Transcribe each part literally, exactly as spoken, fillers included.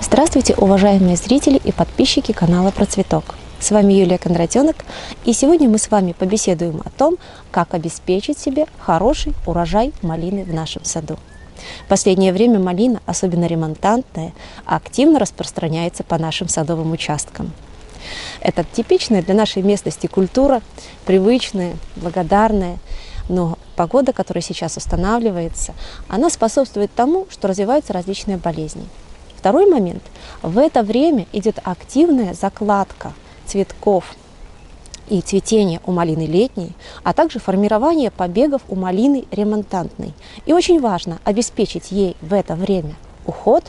Здравствуйте, уважаемые зрители и подписчики канала Про Цветок. С вами Юлия Кондратенок, и сегодня мы с вами побеседуем о том, как обеспечить себе хороший урожай малины в нашем саду. В последнее время малина, особенно ремонтантная, активно распространяется по нашим садовым участкам. Это типичная для нашей местности культура, привычная, благодарная, но погода, которая сейчас устанавливается, она способствует тому, что развиваются различные болезни. Второй момент. В это время идет активная закладка цветков и цветение у малины летней, а также формирование побегов у малины ремонтантной. И очень важно обеспечить ей в это время уход,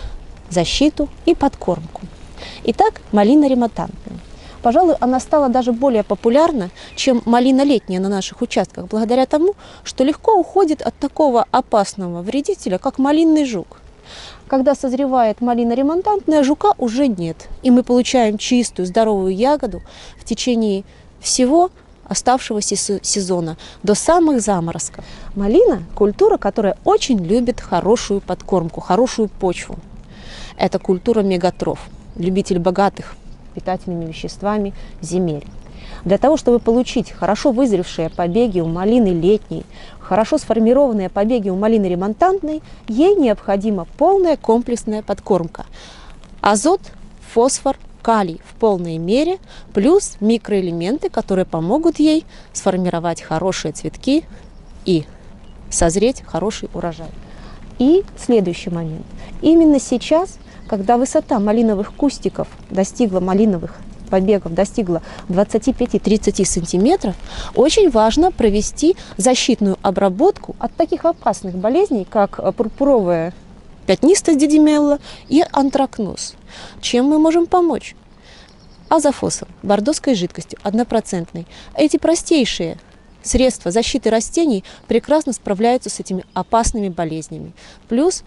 защиту и подкормку. Итак, малина ремонтантная. Пожалуй, она стала даже более популярна, чем малина летняя на наших участках, благодаря тому, что легко уходит от такого опасного вредителя, как малинный жук. Когда созревает малина ремонтантная, жука уже нет, и мы получаем чистую, здоровую ягоду в течение всего оставшегося сезона, до самых заморозков. Малина – культура, которая очень любит хорошую подкормку, хорошую почву. Это культура мегатроф, любитель богатых питательными веществами земель. Для того, чтобы получить хорошо вызревшие побеги у малины летней, хорошо сформированные побеги у малины ремонтантной, ей необходима полная комплексная подкормка. Азот, фосфор, калий в полной мере, плюс микроэлементы, которые помогут ей сформировать хорошие цветки и созреть хороший урожай. И следующий момент. Именно сейчас, когда высота малиновых кустиков достигла малиновых побегов достигла двадцати пяти — тридцати сантиметров, очень важно провести защитную обработку от таких опасных болезней, как пурпуровая пятнистость дидимелла и антракноз. Чем мы можем помочь? Азофосом, бордоской жидкостью, однопроцентной. Эти простейшие средства защиты растений прекрасно справляются с этими опасными болезнями. Плюс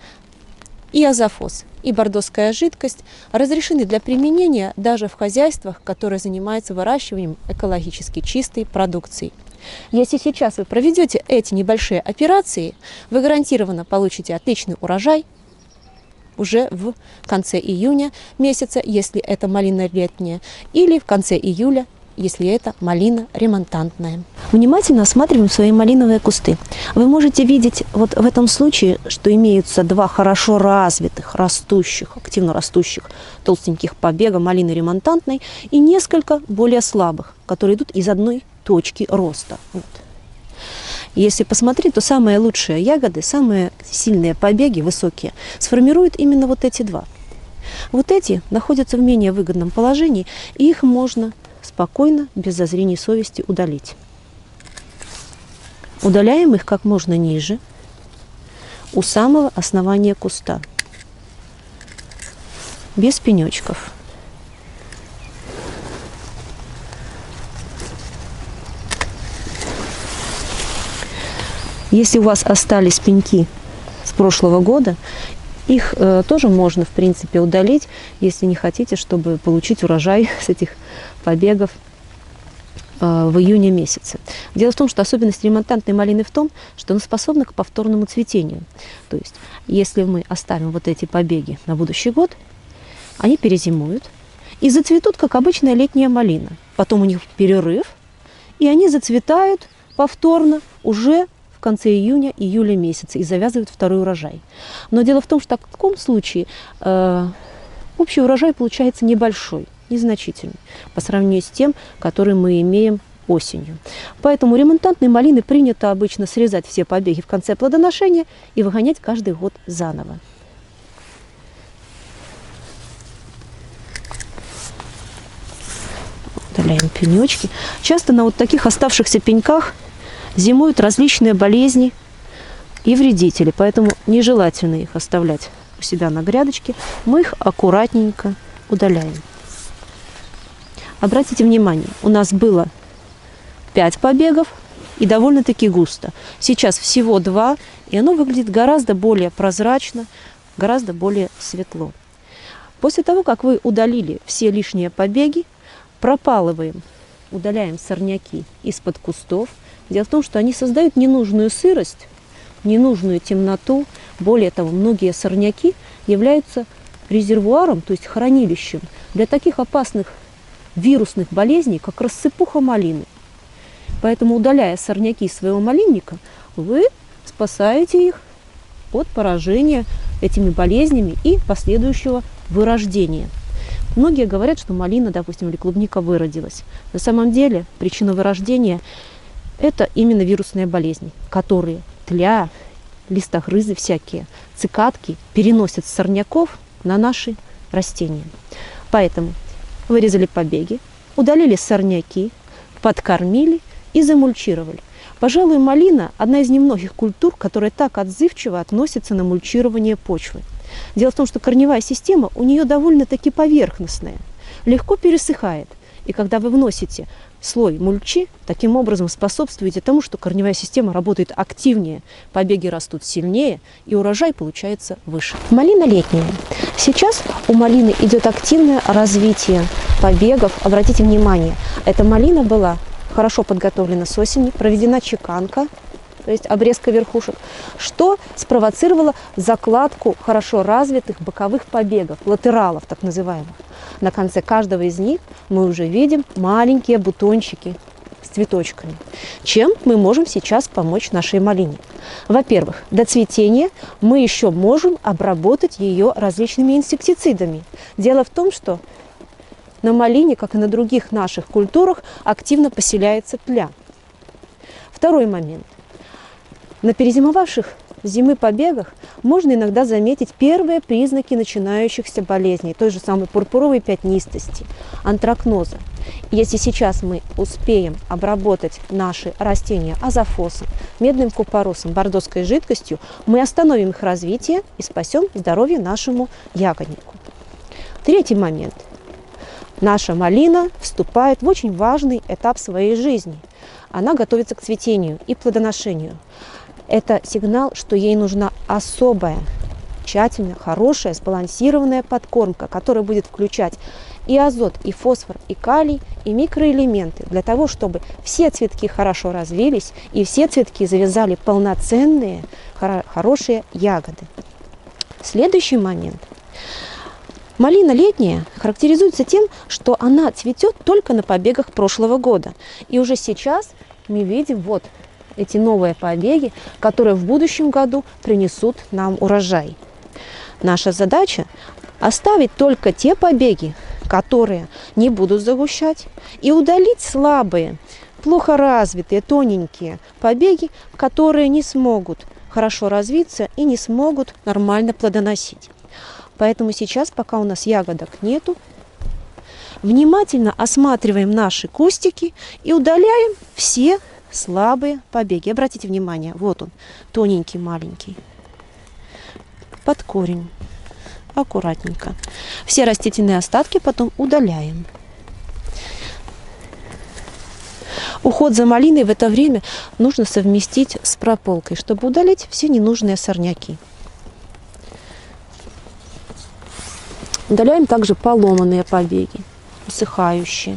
и азофос, и бордоская жидкость разрешены для применения даже в хозяйствах, которые занимаются выращиванием экологически чистой продукции. Если сейчас вы проведете эти небольшие операции, вы гарантированно получите отличный урожай уже в конце июня месяца, если это малина летняя, или в конце июля, если это малина ремонтантная. Внимательно осматриваем свои малиновые кусты. Вы можете видеть вот в этом случае, что имеются два хорошо развитых, растущих, активно растущих толстеньких побега малины ремонтантной и несколько более слабых, которые идут из одной точки роста. Вот. Если посмотреть, то самые лучшие ягоды, самые сильные побеги, высокие, сформируют именно вот эти два. Вот эти находятся в менее выгодном положении, и их можно спокойно, без зазрений совести удалить. Удаляем их как можно ниже, у самого основания куста, без пенечков. Если у вас остались пеньки с прошлого года, их э, тоже можно, в принципе, удалить, если не хотите, чтобы получить урожай с этих побегов э, в июне месяце. Дело в том, что особенность ремонтантной малины в том, что она способна к повторному цветению. То есть, если мы оставим вот эти побеги на будущий год, они перезимуют и зацветут, как обычная летняя малина. Потом у них перерыв, и они зацветают повторно уже в конце июня, июля месяца и завязывают второй урожай. Но дело в том, что в таком случае э, общий урожай получается небольшой, незначительный по сравнению с тем, который мы имеем осенью. Поэтому ремонтантной малины принято обычно срезать все побеги в конце плодоношения и выгонять каждый год заново. Удаляем пенечки. Часто на вот таких оставшихся пеньках зимуют различные болезни и вредители, поэтому нежелательно их оставлять у себя на грядочке. Мы их аккуратненько удаляем. Обратите внимание, у нас было пять побегов и довольно-таки густо. Сейчас всего два, и оно выглядит гораздо более прозрачно, гораздо более светло. После того, как вы удалили все лишние побеги, пропалываем, удаляем сорняки из-под кустов. Дело в том, что они создают ненужную сырость, ненужную темноту. Более того, многие сорняки являются резервуаром, то есть хранилищем для таких опасных вирусных болезней, как рассыпуха малины. Поэтому, удаляя сорняки из своего малинника, вы спасаете их от поражения этими болезнями и последующего вырождения. Многие говорят, что малина, допустим, или клубника выродилась. На самом деле причина вырождения – это именно вирусные болезни, которые тля, листогрызы всякие, цикадки переносят с сорняков на наши растения. Поэтому вырезали побеги, удалили сорняки, подкормили и замульчировали. Пожалуй, малина – одна из немногих культур, которая так отзывчиво относится на мульчирование почвы. Дело в том, что корневая система у нее довольно-таки поверхностная, легко пересыхает. И когда вы вносите слой мульчи, таким образом способствуете тому, что корневая система работает активнее, побеги растут сильнее, и урожай получается выше. Малина летняя. Сейчас у малины идет активное развитие побегов. Обратите внимание, эта малина была хорошо подготовлена с осени, проведена чеканка, то есть обрезка верхушек, что спровоцировало закладку хорошо развитых боковых побегов, латералов так называемых. На конце каждого из них мы уже видим маленькие бутончики с цветочками. Чем мы можем сейчас помочь нашей малине? Во-первых, до цветения мы еще можем обработать ее различными инсектицидами. Дело в том, что на малине, как и на других наших культурах, активно поселяется тля. Второй момент. На перезимовавших зимы побегах можно иногда заметить первые признаки начинающихся болезней, той же самой пурпуровой пятнистости, антракноза. И если сейчас мы успеем обработать наши растения азофосом, медным купоросом, бордоской жидкостью, мы остановим их развитие и спасем здоровье нашему ягоднику. Третий момент. Наша малина вступает в очень важный этап своей жизни. Она готовится к цветению и плодоношению. Это сигнал, что ей нужна особая, тщательная, хорошая, сбалансированная подкормка, которая будет включать и азот, и фосфор, и калий, и микроэлементы, для того, чтобы все цветки хорошо развились, и все цветки завязали полноценные, хорошие ягоды. Следующий момент. Малина летняя характеризуется тем, что она цветет только на побегах прошлого года. И уже сейчас мы видим вот эти новые побеги, которые в будущем году принесут нам урожай. Наша задача – оставить только те побеги, которые не будут загущать, и удалить слабые, плохо развитые, тоненькие побеги, которые не смогут хорошо развиться и не смогут нормально плодоносить. Поэтому сейчас, пока у нас ягодок нету, внимательно осматриваем наши кустики и удаляем все слабые побеги. Обратите внимание, вот он, тоненький, маленький. Под корень. Аккуратненько. Все растительные остатки потом удаляем. Уход за малиной в это время нужно совместить с прополкой, чтобы удалить все ненужные сорняки. Удаляем также поломанные побеги, усыхающие.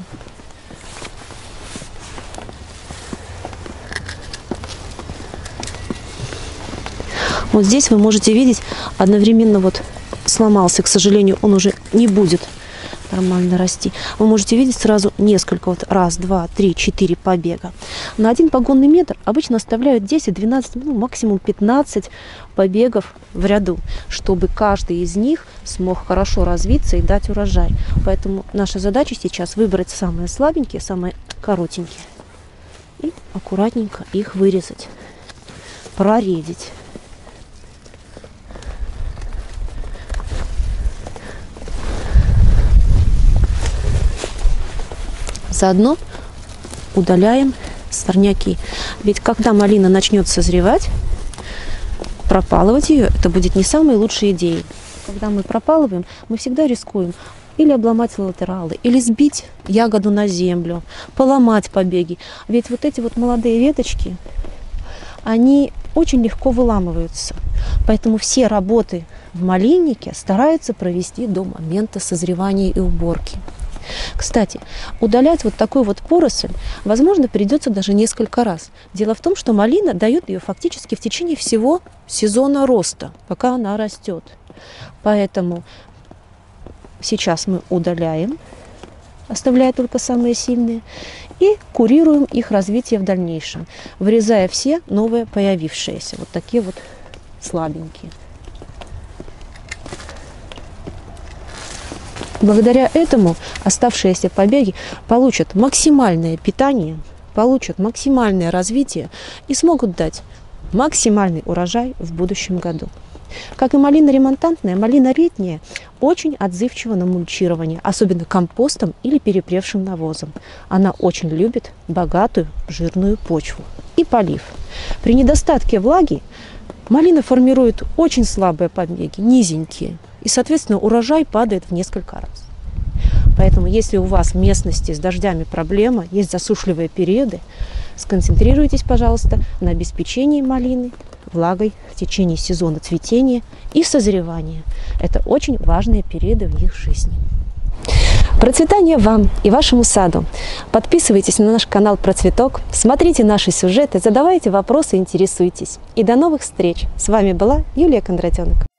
Вот здесь вы можете видеть, одновременно вот сломался, к сожалению, он уже не будет нормально расти. Вы можете видеть сразу несколько, вот раз, два, три, четыре побега. На один погонный метр обычно оставляют десять-двенадцать, ну, максимум пятнадцать побегов в ряду, чтобы каждый из них смог хорошо развиться и дать урожай. Поэтому наша задача сейчас выбрать самые слабенькие, самые коротенькие и аккуратненько их вырезать, проредить. Заодно удаляем сорняки. Ведь когда малина начнет созревать, пропалывать ее, это будет не самой лучшей идеей. Когда мы пропалываем, мы всегда рискуем или обломать латералы, или сбить ягоду на землю, поломать побеги. Ведь вот эти вот молодые веточки, они очень легко выламываются. Поэтому все работы в малиннике стараются провести до момента созревания и уборки. Кстати, удалять вот такую вот поросль, возможно, придется даже несколько раз. Дело в том, что малина дает ее фактически в течение всего сезона роста, пока она растет. Поэтому сейчас мы удаляем, оставляя только самые сильные, и курируем их развитие в дальнейшем, вырезая все новые появившиеся, вот такие вот слабенькие. Благодаря этому оставшиеся побеги получат максимальное питание, получат максимальное развитие и смогут дать максимальный урожай в будущем году. Как и малина ремонтантная, малина летняя очень отзывчива на мульчирование, особенно компостом или перепревшим навозом. Она очень любит богатую жирную почву и полив. При недостатке влаги малина формирует очень слабые побеги, низенькие, и, соответственно, урожай падает в несколько раз. Поэтому, если у вас в местности с дождями проблема, есть засушливые периоды, сконцентрируйтесь, пожалуйста, на обеспечении малины влагой в течение сезона цветения и созревания. Это очень важные периоды в их жизни. Процветания вам и вашему саду! Подписывайтесь на наш канал «Процветок», смотрите наши сюжеты, задавайте вопросы, интересуйтесь. И до новых встреч! С вами была Юлия Кондратенок.